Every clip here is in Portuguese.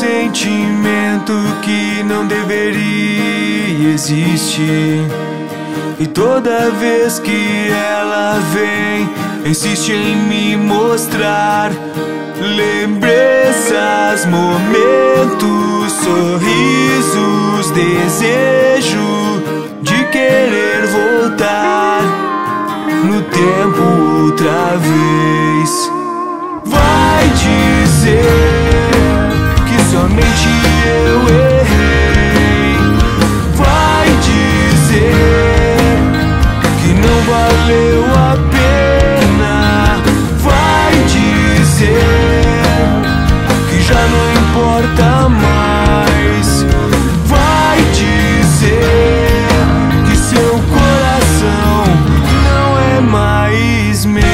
sentimento que não deveria existir. E toda vez que ela vem, insiste em me mostrar lembranças, momentos, sorrisos, desejo de querer voltar no tempo outra vez. Vai dizer que somente eu errei. Vai dizer que não valeu a pena. Vai dizer que já não importa mais. Vai dizer que seu coração não é mais meu.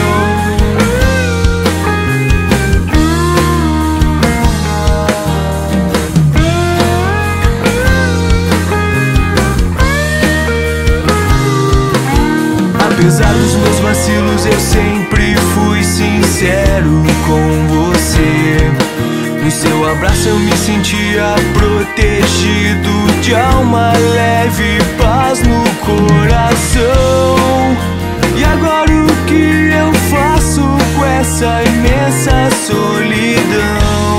Apesar dos meus vacilos, eu sempre fui sincero com você. No seu abraço eu me sentia protegido, de alma leve, paz no coração. E agora o que eu faço com essa imensa solidão?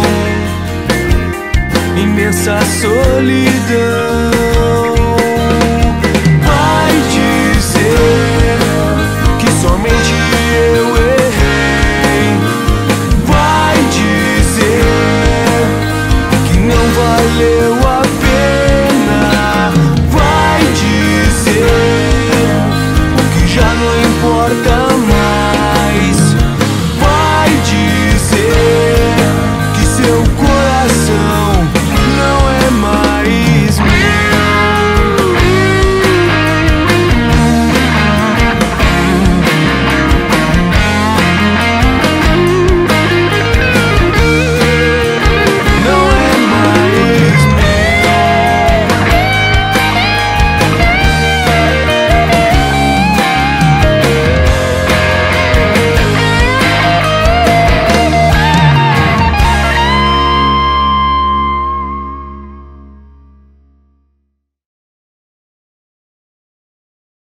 Imensa solidão. Vai dizer que somente eu errei. Vai dizer que não valeu